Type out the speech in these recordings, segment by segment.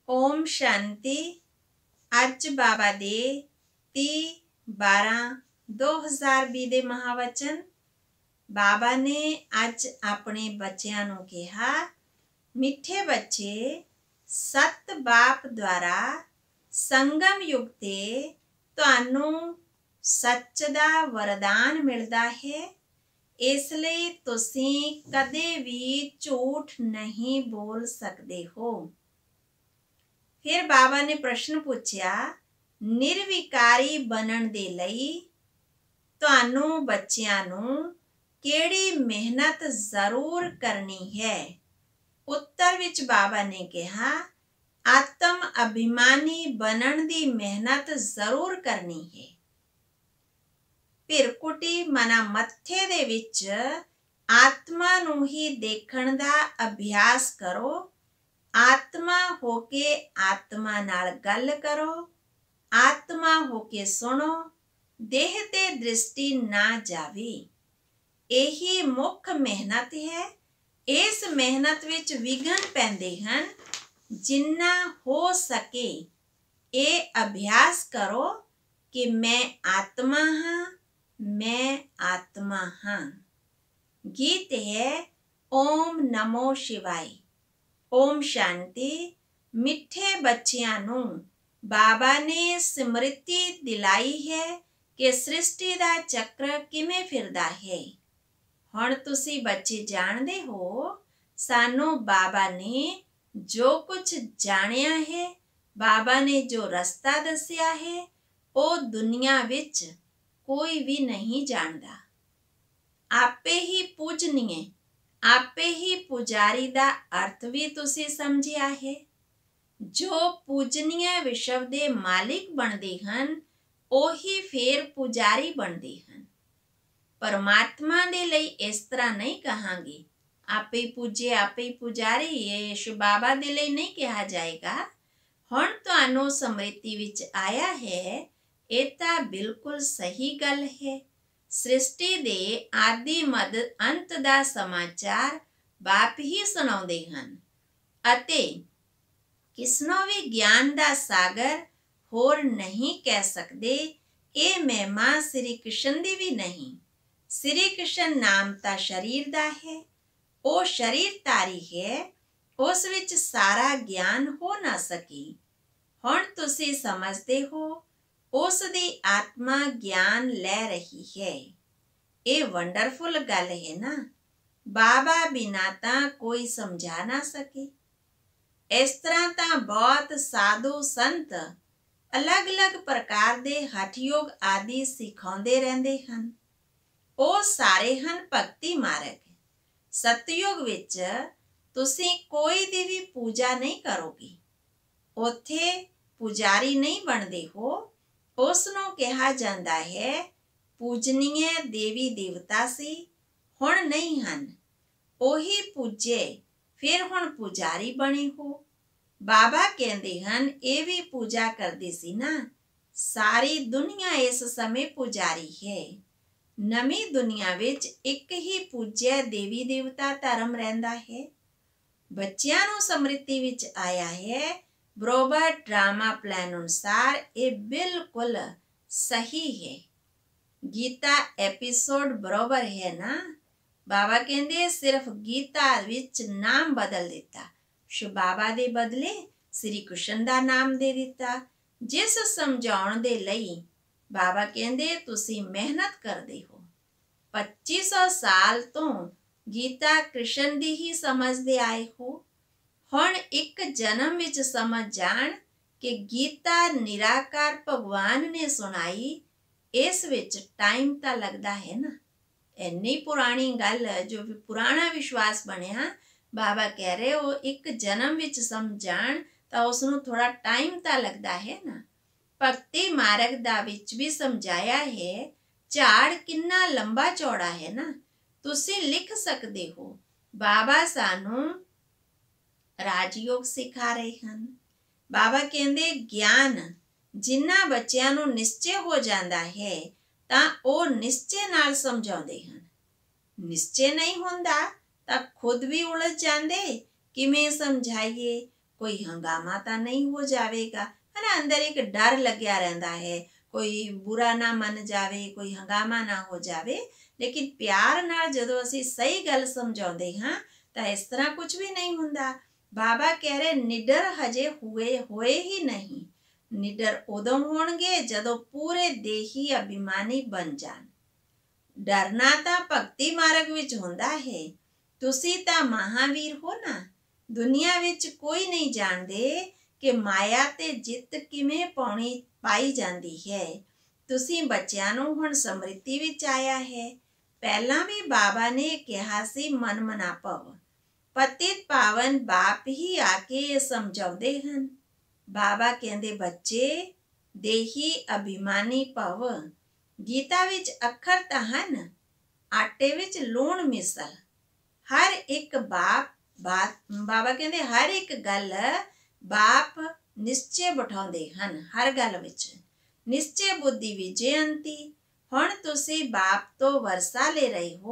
ओम शांति। ਅੱਜ ਬਾਬਾ ਦੇ 30/12/2020 ਦੇ ਮਹਾਵਚਨ। ਬਾਬਾ ਨੇ ਅੱਜ ਆਪਣੇ ਬੱਚਿਆਂ ਨੂੰ ਕਿਹਾ, ਮਿੱਠੇ ਬੱਚੇ, ਸਤ ਬਾਪ ਦੁਆਰਾ ਸੰਗਮ ਯੁਗ ਤੇ ਤੁਹਾਨੂੰ ਸੱਚ ਦਾ ਵਰਦਾਨ ਮਿਲਦਾ ਹੈ। ਇਸ ਲਈ ਤੁਸੀਂ ਕਦੇ ਵੀ ਝੂਠ ਨਹੀਂ ਬੋਲ ਸਕਦੇ ਹੋ। ਫਿਰ ਬਾਬਾ ਨੇ ਪ੍ਰਸ਼ਨ ਪੁੱਛਿਆ, ਨਿਰਵਿਕਾਰੀ ਬਣਨ ਦੇ ਲਈ ਤੁਹਾਨੂੰ ਬੱਚਿਆਂ ਨੂੰ ਕਿਹੜੀ ਮਿਹਨਤ ਜ਼ਰੂਰ ਕਰਨੀ ਹੈ? ਉੱਤਰ ਵਿੱਚ ਬਾਬਾ ਨੇ ਕਿਹਾ, ਆਤਮ ਅਭਿਮਾਨੀ ਬਣਨ ਦੀ ਮਿਹਨਤ ਜ਼ਰੂਰ ਕਰਨੀ ਹੈ। ਭਿਰਕੁਟੀ ਮਨਾ ਮੱਥੇ ਦੇ ਵਿੱਚ ਆਤਮਾ ਨੂੰ ਹੀ ਦੇਖਣ ਦਾ ਅਭਿਆਸ ਕਰੋ। ਆਤਮਾ ਹੋ ਕੇ ਆਤਮਾ ਨਾਲ ਗੱਲ ਕਰੋ। ਆਤਮਾ ਹੋ ਕੇ ਸੁਣੋ। ਦੇਹ ਤੇ ਦ੍ਰਿਸ਼ਟੀ ਨਾ ਜਾਵੇ। ਇਹੀ ਮੁੱਖ ਮਿਹਨਤ ਹੈ। ਇਸ ਮਿਹਨਤ ਵਿੱਚ ਵਿਘਨ ਪੈਂਦੇ ਹਨ। ਜਿੰਨਾ ਹੋ ਸਕੇ ਇਹ ਅਭਿਆਸ ਕਰੋ ਕਿ ਮੈਂ ਆਤਮਾ ਹਾਂ, ਮੈਂ ਆਤਮਾ ਹਾਂ। ਗੀਤ ਹੈ ਓਮ ਨਮੋ ਸ਼ਿਵਾਏ। ਓਮ ਸ਼ਾਂਤੀ। ਮਿੱਠੇ ਬੱਚਿਆਂ ਨੂੰ ਬਾਬਾ ਨੇ ਸਮ੍ਰਿਤੀ ਦਿਲਾਈ ਹੈ ਕਿ ਸ੍ਰਿਸ਼ਟੀ ਦਾ ਚੱਕਰ ਕਿਵੇਂ ਫਿਰਦਾ ਹੈ। ਹੁਣ ਤੁਸੀਂ ਬੱਚੇ ਜਾਣਦੇ ਹੋ, ਸਾਨੂੰ ਬਾਬਾ ਨੇ ਜੋ ਕੁਝ ਜਾਣਿਆ ਹੈ, ਬਾਬਾ ਨੇ ਜੋ ਰਸਤਾ ਦੱਸਿਆ ਹੈ, ਉਹ ਦੁਨੀਆ ਵਿੱਚ ਕੋਈ ਵੀ ਨਹੀਂ ਜਾਣਦਾ। ਆਪੇ ਹੀ ਪੂਜਨੀਏ, ਆਪੇ ਹੀ ਪੁਜਾਰੀ ਦਾ ਅਰਥ ਵੀ ਤੁਸੀਂ ਸਮਝਿਆ ਹੈ। ਜੋ ਪੂਜਨੀਏ ਵਿਸ਼ਵ ਦੇ ਮਾਲਿਕ ਬਣਦੇ ਹਨ, ਉਹੀ ਫੇਰ ਪੁਜਾਰੀ ਬਣਦੇ ਹਨ। ਪਰਮਾਤਮਾ ਦੇ ਲਈ ਇਸ ਤਰ੍ਹਾਂ ਨਹੀਂ ਕਹਾਂਗੇ, ਆਪੇ ਹੀ ਪੂਜੇ ਆਪੇ ਹੀ ਪੁਜਾਰੀ। ਇਹ ਸ਼ਿਵ ਬਾਬਾ ਦੇ ਲਈ ਨਹੀਂ ਕਿਹਾ ਜਾਏਗਾ। ਹੁਣ ਤੁਹਾਨੂੰ ਸਮ੍ਰਿਤੀ ਵਿੱਚ ਆਇਆ ਹੈ, ਇਹ ਤਾਂ ਬਿਲਕੁਲ ਸਹੀ ਗੱਲ ਹੈ। ਸ੍ਰਿਸ਼ਟੀ ਦੇ ਆਦਿ ਮੱਧ ਅੰਤ ਦਾ ਸਮਾਚਾਰ ਬਾਪ ਹੀ ਸੁਣਾਉਂਦੇ ਹਨ ਅਤੇ ਕਿਸਨੋਂ ਵੀ ਗਿਆਨ ਦਾ ਸਾਗਰ ਹੋਰ ਨਹੀਂ ਕਹਿ ਸਕਦੇ। ਇਹ ਮਹਿਮਾ ਸ੍ਰੀ ਕ੍ਰਿਸ਼ਨ ਦੀ ਵੀ ਨਹੀਂ। ਸ੍ਰੀ ਕ੍ਰਿਸ਼ਨ ਨਾਮ ਤਾਂ ਸਰੀਰ ਦਾ ਹੈ। ਉਹ ਸਰੀਰ ਧਾਰੀ ਹੈ। ਉਸ ਵਿੱਚ ਸਾਰਾ ਗਿਆਨ ਹੋ ਨਾ ਸਕੀ। ਹੁਣ ਤੁਸੀਂ ਸਮਝਦੇ ਹੋ, ਉਸ ਦੀ ਆਤਮਾ ਗਿਆਨ ਲੈ ਰਹੀ ਹੈ। ਇਹ ਵੰਡਰਫੁਲ ਗੱਲ ਹੈ ਨਾ। ਬਾਬਾ ਬਿਨਾਂ ਤਾਂ ਕੋਈ ਸਮਝਾ ਨਾ ਸਕੇ। ਇਸ ਤਰ੍ਹਾਂ ਤਾਂ ਬਹੁਤ ਸਾਧੂ ਸੰਤ ਅਲੱਗ-ਅਲੱਗ ਪ੍ਰਕਾਰ ਦੇ ਹਠਯੋਗ ਆਦਿ ਸਿਖਾਉਂਦੇ ਰਹਿੰਦੇ ਹਨ। ਉਹ ਸਾਰੇ ਹਨ ਭਗਤੀ ਮਾਰਗ। ਸਤਯੁਗ ਵਿੱਚ ਤੁਸੀਂ ਕੋਈ ਦੀ ਵੀ ਪੂਜਾ ਨਹੀਂ ਕਰੋਗੇ। ਉੱਥੇ ਪੁਜਾਰੀ ਨਹੀਂ ਬਣਦੇ ਹੋ। ਉਸ ਨੂੰ ਕਿਹਾ ਜਾਂਦਾ ਹੈ ਪੂਜਨੀਏ ਦੇਵੀ ਦੇਵਤਾ ਸੀ, ਹੁਣ ਨਹੀਂ ਹਨ। ਉਹੀ ਪੂਜੇ, ਫਿਰ ਹੁਣ ਪੁਜਾਰੀ ਬਣੇ ਹੋ। ਬਾਬਾ ਕਹਿੰਦੇ ਹਨ, ਇਹ ਵੀ ਪੂਜਾ ਕਰਦੀ ਸੀ ਨਾ। ਸਾਰੀ ਦੁਨੀਆ ਇਸ ਸਮੇਂ ਪੁਜਾਰੀ ਹੈ। ਨਵੀਂ ਦੁਨੀਆ ਵਿੱਚ ਇੱਕ ਹੀ ਪੂਜਿਆ ਦੇਵੀ ਦੇਵਤਾ ਧਰਮ ਰਹਿੰਦਾ ਹੈ। ਬੱਚਿਆਂ ਨੂੰ ਸਮ੍ਰਿਤੀ ਵਿੱਚ ਆਇਆ ਹੈ। ਬਰੋਬਰ ਡਰਾਮਾ ਪਲਾਨ ਅਨੁਸਾਰ ਇਹ ਬਿਲਕੁਲ ਸਹੀ ਹੈ। ਗੀਤਾ ਐਪੀਸੋਡ ਬਰੋਬਰ ਹੈ ਨਾ। ਬਾਬਾ ਕਹਿੰਦੇ ਸਿਰਫ ਗੀਤਾ ਵਿੱਚ ਨਾਮ ਬਦਲ ਦਿੱਤਾ। ਸ਼ਿਵ ਬਾਬਾ ਦੇ ਬਦਲੇ ਸ੍ਰੀ ਕ੍ਰਿਸ਼ਨ ਦਾ ਨਾਮ ਦੇ ਦਿੱਤਾ। ਜਿਸ ਸਮਝਾਉਣ ਦੇ ਲਈ ਬਾਬਾ ਕਹਿੰਦੇ ਤੁਸੀਂ ਮਿਹਨਤ ਕਰਦੇ ਹੋ। 2500 ਸਾਲ ਤੋਂ ਗੀਤਾ ਕ੍ਰਿਸ਼ਨ ਦੀ ਹੀ ਸਮਝਦੇ ਆਏ ਹੋ। ਹੁਣ ਇੱਕ ਜਨਮ ਵਿੱਚ ਸਮਝ ਜਾਣ ਕਿ ਗੀਤਾ ਨਿਰਾਕਾਰ ਭਗਵਾਨ ਨੇ ਸੁਣਾਈ। ਇਸ ਵਿੱਚ ਟਾਈਮ ਤਾਂ ਲੱਗਦਾ ਹੈ ਨਾ। ਇੰਨੀ ਪੁਰਾਣੀ ਗੱਲ ਜੋ ਪੁਰਾਣਾ ਵਿਸ਼ਵਾਸ ਬਣਿਆ, ਬਾਬਾ ਕਹਿ ਰਹੇ ਉਹ ਇੱਕ ਜਨਮ ਵਿੱਚ ਸਮਝਾਣ ਤਾਂ ਉਸ ਨੂੰ ਥੋੜਾ ਟਾਈਮ ਤਾਂ ਲੱਗਦਾ ਹੈ ਨਾ। ਭਗਤੀ ਮਾਰਗ ਦਾ ਵਿੱਚ ਵੀ ਸਮਝਾਇਆ ਹੈ, ਝਾੜ ਕਿੰਨਾ ਲੰਬਾ ਚੌੜਾ ਹੈ ਨਾ। ਤੁਸੀਂ ਲਿਖ ਸਕਦੇ ਹੋ, ਬਾਬਾ ਸਾਨੂੰ ਰਾਜਯੋਗ ਸਿਖਾ ਰਹੇ ਹਨ। ਬਾਬਾ ਕਹਿੰਦੇ ਗਿਆਨ ਜਿਨ੍ਹਾਂ ਬੱਚਿਆਂ ਨੂੰ ਨਿਸ਼ਚੇ ਹੋ ਜਾਂਦਾ ਹੈ ਤਾਂ ਉਹ ਨਿਸ਼ਚੇ ਨਾਲ ਸਮਝਾਉਂਦੇ ਹਨ। ਨਿਸ਼ਚੇ ਨਹੀਂ ਹੁੰਦਾ ਤਾਂ ਖੁਦ ਵੀ ਉਲਝ ਜਾਂਦੇ, ਕਿਵੇਂ ਸਮਝਾਈਏ। कोई हंगामा तो नहीं हो जाएगा, है ना। अंदर एक डर लग्या रहता है, कोई बुरा ना मन जावे, कोई हंगामा ना हो जावे। लेकिन प्यार नाल जदों असीं सही गल समझाउंदे हां तां इस तरह कुछ भी नहीं हुंदा। बाबा कह रहे निडर हजे होए ही नहीं, निडर उदों होणगे जदों पूरे देही अभिमानी बन जाण। डरना तां भगती मार्ग विच हुंदा है, तुसीं तां महावीर हो ना। दुनिया विच कोई नहीं जाणदे कि माया ते जित किवें पाई जांदी है। तुसीं बच्चिआं नूं हुण समृद्धि विच आया है। ਪਹਿਲਾਂ भी बाबा ने कहा सी मन मना भव, पतित पावन बाप ही आके समझाउंदे हन। बाबा कहंदे बच्चे देही अभिमानी भव। गीता विच अखर तां हन, आटे विच लूण मिसल। हर एक बाबा कहंदे हर एक गल बाप निश्चय बिठाउंदे हन। हर गल विच निश्चय बुद्धि विजयंती। हुण तुसीं बाप तो वरसा ले रहे हो।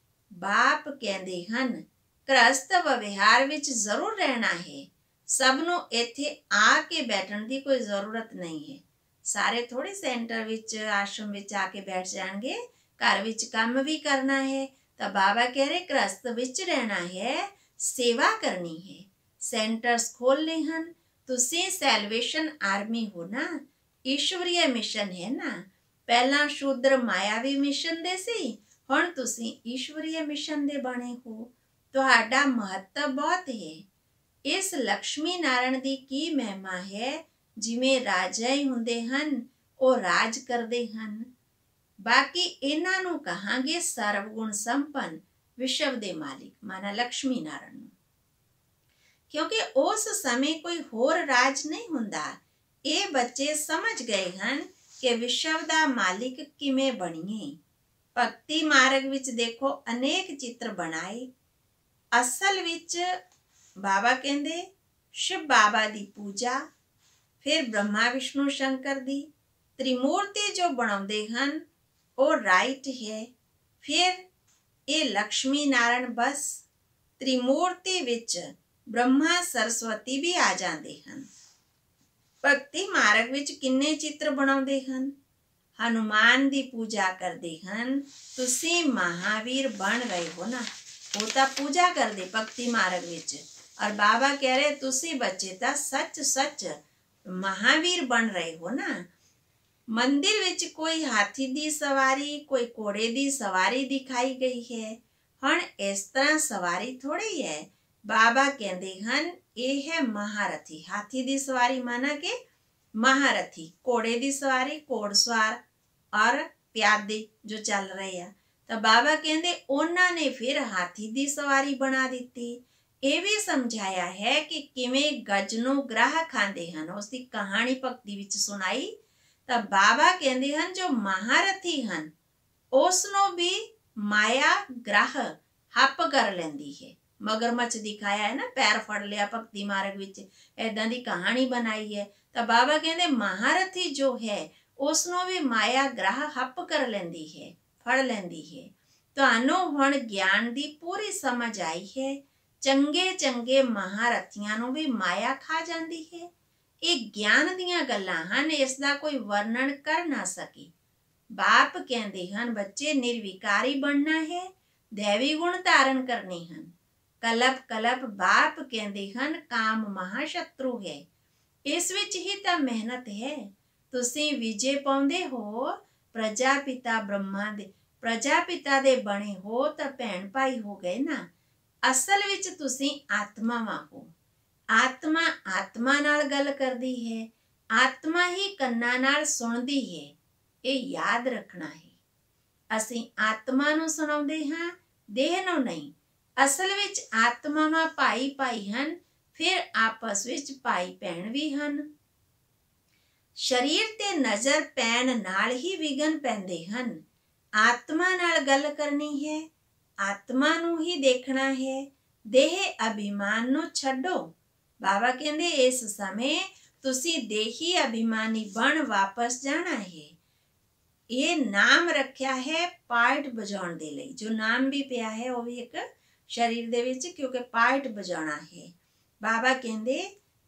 बाप कहंदे हन गृहस्थ व्यवहार विच जरूर रहना है। सब नूं इत्थे आके बैठण दी कोई जरूरत नहीं है। सारे थोड़ी सेंटर विच आश्रम विच आके बैठ जाणगे। घर विच काम भी करना है। तो बाबा कह रहे गृहस्थ विच रहना है, सेवा करनी है। सेंटर्स खोलने हन। तुसीं सैल्वेशन आर्मी हो ना, ईश्वरीय मिशन है ना। पहला शूद्र मायावी मिशन दे सी, हुण तुसीं ईश्वरीय मिशन दे बने हो। तुहाडा महत्व बहुत है। इस लक्ष्मी नारायण दी की महिमा है। जिवें राजा ही हुंदे हन, ओ राज करदे हन। बाकी इन्हां नूं कहांगे सर्वगुण संपन्न विश्व दे मालिक, माना लक्ष्मी नारायण। क्योंकि उस समय कोई होर राज नहीं हुंदा। ये बच्चे समझ गए हन कि विश्व दा मालिक किवें बणीए। भक्ति मार्ग विच देखो अनेक चित्र बनाए। असल विच बाबा कहंदे शिव बाबा दी पूजा, फिर ब्रह्मा विष्णु शंकर दी त्रिमूर्ति जो बनाउंदे हन ओ राइट है। फिर ये लक्ष्मी नारायण बस त्रिमूर्ति विच ब्रह्मा सरस्वती भी आ जाते हैं। भक्ति मार्ग विच किन्ने चित्र बनाउंदे हन। हनुमान दी पूजा करते हन। तुसीं महावीर बन रहे हो ना, वो तो पूजा करते भक्ति मार्ग विच। और बाबा कह रहे तुसीं बच्चे तो सच सच महावीर बन रहे हो ना। मंदिर विच कोई हाथी दी सवारी, कोई घोड़े दी सवारी दिखाई गई है। हुण इस तरह सवारी थोड़ी है। बाबा कहते हैं ये है महारथी। हाथी दी सवारी माना के महारथी, घोड़े दी सवारी घोड़सवार और प्यादे जो चल रहे हैं। तो बाबा कहते उन्होंने फिर हाथी दी सवारी बना दी। ये भी समझाया है कि किवें गजनों ग्राह खांदे हन, उसकी कहानी भक्ति विच सुनाई। तो बाबा कहते हैं जो महारथी हन उसनों भी माया ग्रह हप कर लेंदी है। मगरमच्छ दिखाया है ना, पैर फड़ लिया भक्ति मार्ग विच, ऐदां दी कहानी बनाई है। तो बाबा कहते महारथी जो है उसनों भी माया ग्रह हप कर लेंदी है, फड़ लेंदी है। तुहानूं हुण ज्ञान दी पूरी समझ आई है। चंगे चंगे महारथियां नूं भी माया खा जांदी है। ये ज्ञान दीयां गल्लां हन, इसदा कोई वर्णन कर ना सके। बाप कहते हैं बच्चे निर्विकारी बनना है, दैवी गुण धारण करने हैं। कलप कलप बाप कहते हैं काम महाशत्रु है। इस विच ही तो मेहनत है। तुसीं विजय पाउंदे हो प्रजापिता ब्रह्मा दे, प्रजापिता दे बने हो तो भैण भाई हो गए ना। असल विच तुसीं आत्मावां हो। आत्मा आत्मा नाल गल करदी है, आत्मा ही कन्ना नाल सुणदी है। ये याद रखना है। असीं आत्मा नूं सुणाउंदे हां, देह नूं नहीं। असल विच आत्मावां भाई भाई हन, फिर आपस विच भाई भैण भी हन। शरीर ते नज़र पैण नाल ही विघन पैंदे हन। आत्मा नाल गल करनी है, आत्मा नूं ही देखना है। देह अभिमान नूं छड्डो। बाबा कहंदे इस समय तुसीं देही अभिमानी बन वापस जाना है। ये नाम रखा है पार्ट बजाउण दे लई। जो नाम भी पिया है वो भी एक शरीर दे विच, क्योंकि पार्ट बजाउणा है। बाबा कहंदे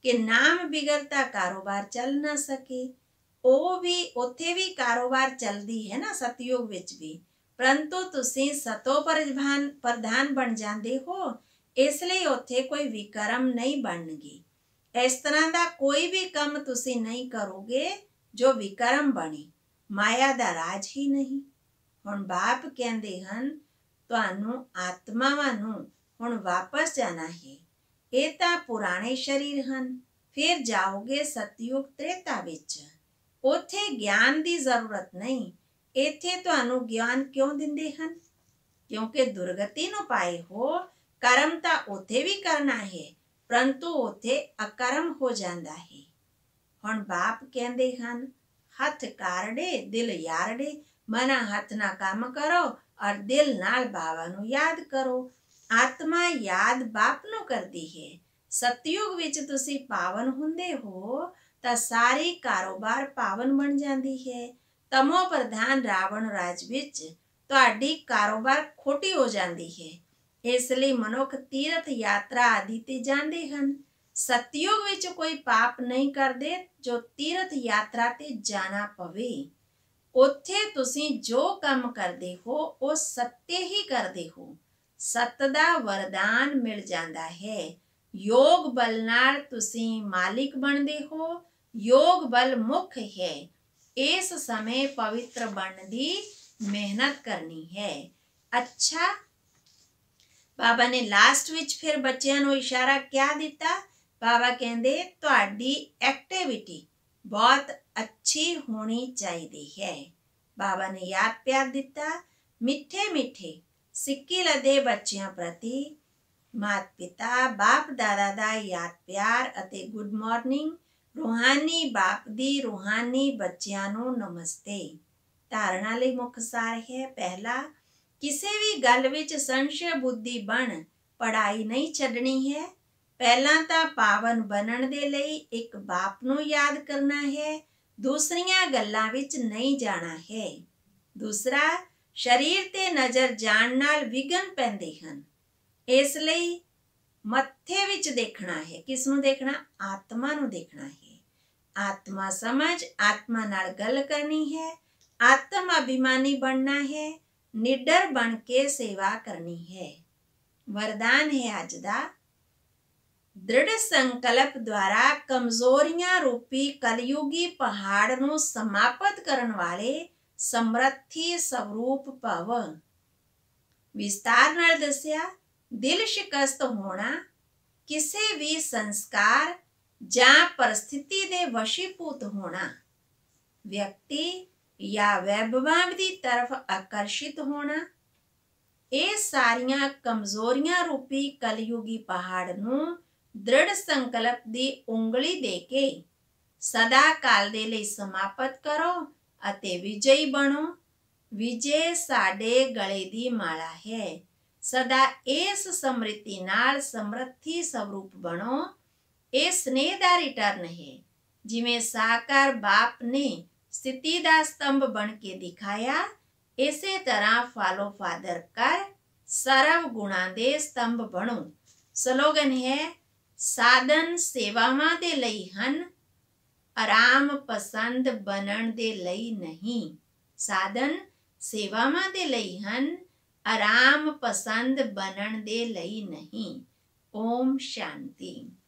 ਕਿ ਨਾਮ ਬਿਗੜਤਾ ਕਾਰੋਬਾਰ ਚੱਲ ਨਾ ਸਕੇ। ਉਹ ਵੀ ਉੱਥੇ ਵੀ ਕਾਰੋਬਾਰ ਚੱਲਦੀ ਹੈ ਨਾ ਸਤਯੁਗ ਵਿੱਚ ਵੀ, ਪਰੰਤੂ ਤੁਸੀਂ ਸਤੋ ਪ੍ਰਧਾਨ ਬਣ ਜਾਂਦੇ ਹੋ, ਇਸ ਲਈ ਉੱਥੇ ਕੋਈ ਵਿਕਰਮ ਨਹੀਂ ਬਣਨਗੇ। ਇਸ ਤਰ੍ਹਾਂ ਦਾ ਕੋਈ ਵੀ ਕੰਮ ਤੁਸੀਂ ਨਹੀਂ ਕਰੋਗੇ ਜੋ ਵਿਕਰਮ ਬਣੇ, ਮਾਇਆ ਦਾ ਰਾਜ ਹੀ ਨਹੀਂ। ਹੁਣ ਬਾਪ ਕਹਿੰਦੇ ਹਨ ਤੁਹਾਨੂੰ ਆਤਮਾਵਾਂ ਨੂੰ ਹੁਣ ਵਾਪਸ ਜਾਣਾ ਹੈ। ਇਹ ਤਾਂ ਪੁਰਾਣੇ ਸਰੀਰ ਹਨ, ਫਿਰ ਜਾਓਗੇ ਸਤਯੁਗ ਤ੍ਰੇਤਾ ਵਿੱਚ। ਉੱਥੇ ਗਿਆਨ ਦੀ ਜ਼ਰੂਰਤ ਨਹੀਂ। ਇੱਥੇ ਤੁਹਾਨੂੰ ਗਿਆਨ ਕਿਉਂ ਦਿੰਦੇ ਹਨ? ਕਿਉਂਕਿ ਦੁਰਗਤੀ ਨੂੰ ਪਾਏ ਹੋ। ਕਰਮ ਤਾਂ ਉੱਥੇ ਵੀ ਕਰਨਾ ਹੈ, ਪਰੰਤੂ ਉੱਥੇ ਅਕਰਮ ਹੋ ਜਾਂਦਾ ਹੈ। ਹੁਣ ਬਾਪ ਕਹਿੰਦੇ ਹਨ ਹੱਥ ਕਾਰੜੇ ਦਿਲ ਯਾਰੜੇ, ਮਨਾ ਹੱਥ ਨਾਲ ਕੰਮ ਕਰੋ ਔਰ ਦਿਲ ਨਾਲ ਬਾਬਾ ਨੂੰ ਯਾਦ ਕਰੋ। ਆਤਮਾ ਯਾਦ ਬਾਪ ਨੂੰ ਕਰਦੀ ਹੈ। ਸਤਯੁਗ ਵਿੱਚ ਤੁਸੀਂ ਪਾਵਨ ਹੁੰਦੇ ਹੋ ਤਾਂ ਸਾਰੀ ਕਾਰੋਬਾਰ ਪਾਵਨ ਬਣ ਜਾਂਦੀ ਹੈ। ਤਮੋ ਪ੍ਰਧਾਨ ਰਾਵਣ ਰਾਜ ਵਿੱਚ ਤੁਹਾਡੀ ਕਾਰੋਬਾਰ ਖੋਟੀ ਹੋ ਜਾਂਦੀ ਹੈ। ਇਸ ਲਈ ਮਨੁੱਖ ਤੀਰਥ ਯਾਤਰਾ ਆਦਿ ਤੇ ਜਾਂਦੇ ਹਨ। ਸਤਯੁਗ ਵਿੱਚ ਕੋਈ ਪਾਪ ਨਹੀਂ ਕਰਦੇ ਜੋ ਤੀਰਥ ਯਾਤਰਾ ਤੇ ਜਾਣਾ ਪਵੇ। ਉੱਥੇ ਤੁਸੀਂ ਜੋ ਕੰਮ ਕਰਦੇ ਹੋ ਉਹ ਸੱਤੇ ਹੀ ਕਰਦੇ ਹੋ। ਸਤ ਦਾ ਵਰਦਾਨ ਮਿਲ ਜਾਂਦਾ ਹੈ। ਯੋਗ ਬਲ ਨਾਲ ਤੁਸੀਂ ਮਾਲਿਕ ਬਣਦੇ ਹੋ। ਯੋਗ ਬਲ ਮੁੱਖ ਹੈ। ਇਸ ਸਮੇਂ ਪਵਿੱਤਰ ਬਣਨ ਦੀ ਮਿਹਨਤ ਕਰਨੀ ਹੈ। ਅੱਛਾ, ਬਾਬਾ ਨੇ ਲਾਸਟ ਵਿੱਚ ਫਿਰ ਬੱਚਿਆਂ ਨੂੰ ਇਸ਼ਾਰਾ ਕਿਆ ਦਿੱਤਾ? ਬਾਬਾ ਕਹਿੰਦੇ ਤੁਹਾਡੀ ਐਕਟੀਵਿਟੀ ਬਹੁਤ ਅੱਛੀ ਹੋਣੀ ਚਾਹੀਦੀ ਹੈ। ਬਾਬਾ ਨੇ ਯਾਦ ਪਿਆਰ ਦਿੱਤਾ। ਮਿੱਠੇ ਮਿੱਠੇ ਸਿੱਕੀ ਲੱਦੇ ਬੱਚਿਆਂ ਪ੍ਰਤੀ ਮਾਤਾ ਪਿਤਾ ਬਾਪ ਦਾਦਾ ਦਾ ਯਾਦ ਪਿਆਰ ਅਤੇ ਗੁੱਡ ਮਾਰਨਿੰਗ। ਰੂਹਾਨੀ ਬਾਪ ਦੀ ਰੂਹਾਨੀ ਬੱਚਿਆਂ ਨੂੰ ਨਮਸਤੇ। ਧਾਰਨਾ ਲਈ ਮੁੱਖ ਸਾਰ ਹੈ। ਪਹਿਲਾ, ਕਿਸੇ ਵੀ ਗੱਲ ਵਿੱਚ ਸੰਸ਼ਯ ਬੁੱਧੀ ਬਣ ਪੜ੍ਹਾਈ ਨਹੀਂ ਛੱਡਣੀ ਹੈ। ਪਹਿਲਾਂ ਤਾਂ ਪਾਵਨ ਬਣਨ ਦੇ ਲਈ ਇੱਕ ਬਾਪ ਨੂੰ ਯਾਦ ਕਰਨਾ ਹੈ, ਦੂਸਰੀਆਂ ਗੱਲਾਂ ਵਿੱਚ ਨਹੀਂ ਜਾਣਾ ਹੈ। ਦੂਸਰਾ, ਸਰੀਰ ਤੇ ਨਜ਼ਰ ਜਾਣ ਨਾਲ ਵਿਘਨ ਪੈਂਦੇ ਹਨ। ਇਸ ਲਈ ਮੱਥੇ ਵਿੱਚ ਦੇਖਣਾ ਹੈ। ਕਿਸ ਨੂੰ ਦੇਖਣਾ? ਆਤਮਾ ਨੂੰ ਦੇਖਣਾ ਹੈ। ਆਤਮਾ ਸਮਝ ਆਤਮਾ ਨਾਲ ਗੱਲ ਕਰਨੀ ਹੈ। ਆਤਮ ਅਭਿਮਾਨੀ ਬਣਨਾ ਹੈ। ਨਿਡਰ ਬਣ ਕੇ ਸੇਵਾ ਕਰਨੀ ਹੈ। ਵਰਦਾਨ ਹੈ ਅੱਜ ਦਾ, ਦ੍ਰਿੜ ਸੰਕਲਪ ਦੁਆਰਾ ਕਮਜ਼ੋਰੀਆਂ ਰੂਪੀ ਕਲਯੁਗੀ ਪਹਾੜ ਨੂੰ ਸਮਾਪਤ ਕਰਨ ਵਾਲੇ ਸਮਰੱਥੀ ਸਵਰੂਪ ਭਵ। ਵਿਸਤਾਰ ਨਾਲ ਦੱਸਿਆ, ਦਿਲ ਸ਼ਿਕਸਤ ਹੋਣਾ, ਕਿਸੇ ਵੀ ਸੰਸਕਾਰ ਜਾਂ ਪਰਿਸਥਿਤੀ ਦੇ ਵਸ਼ੀਭੂਤ ਹੋਣਾ, ਵਿਅਕਤੀ ਜਾਂ ਵੈਭਵਾਂ ਦੀ ਤਰਫ ਆਕਰਸ਼ਿਤ ਹੋਣਾ, ਇਹ ਸਾਰੀਆਂ ਕਮਜ਼ੋਰੀਆਂ ਰੂਪੀ ਕਲਯੁਗੀ ਪਹਾੜ ਨੂੰ ਦ੍ਰਿੜ ਸੰਕਲਪ ਦੀ ਉਂਗਲੀ ਦੇ ਕੇ ਸਦਾ ਕਾਲ ਦੇ ਲਈ ਸਮਾਪਤ ਕਰੋ ਅਤੇ ਵਿਜਈ ਬਣੋ। ਵਿਜੇ ਸਾਡੇ ਗਲੇ ਦੀ ਮਾਲਾ ਹੈ। ਸਦਾ ਇਸ ਸਮ੍ਰਿਤੀ ਨਾਲ ਸਮਰੱਥੀ ਸਵਰੂਪ ਬਣੋ। ਇਹ ਸਨੇਹ ਦਾ ਰਿਟਰਨ ਹੈ। ਜਿਵੇਂ ਸਾਕਾਰ ਬਾਪ ਨੇ ਸਥਿਤੀ ਦਾ ਸਤੰਭ ਬਣ ਕੇ ਦਿਖਾਇਆ, ਇਸੇ ਤਰ੍ਹਾਂ ਫਾਲੋ ਫਾਦਰ ਕਰ ਸਰਵ ਗੁਣਾਂ ਦੇ ਸਤੰਭ ਬਣੋ। ਸਲੋਗਨ ਹੈ, ਸਾਧਨ ਸੇਵਾਵਾਂ ਦੇ ਲਈ ਹਨ, ਆਰਾਮ ਪਸੰਦ ਬਣਨ ਦੇ ਲਈ ਨਹੀਂ। ਸਾਧਨ ਸੇਵਾਵਾਂ ਦੇ ਲਈ ਹਨ, ਆਰਾਮ ਪਸੰਦ ਬਣਨ ਦੇ ਲਈ ਨਹੀਂ। ਓਮ ਸ਼ਾਂਤੀ।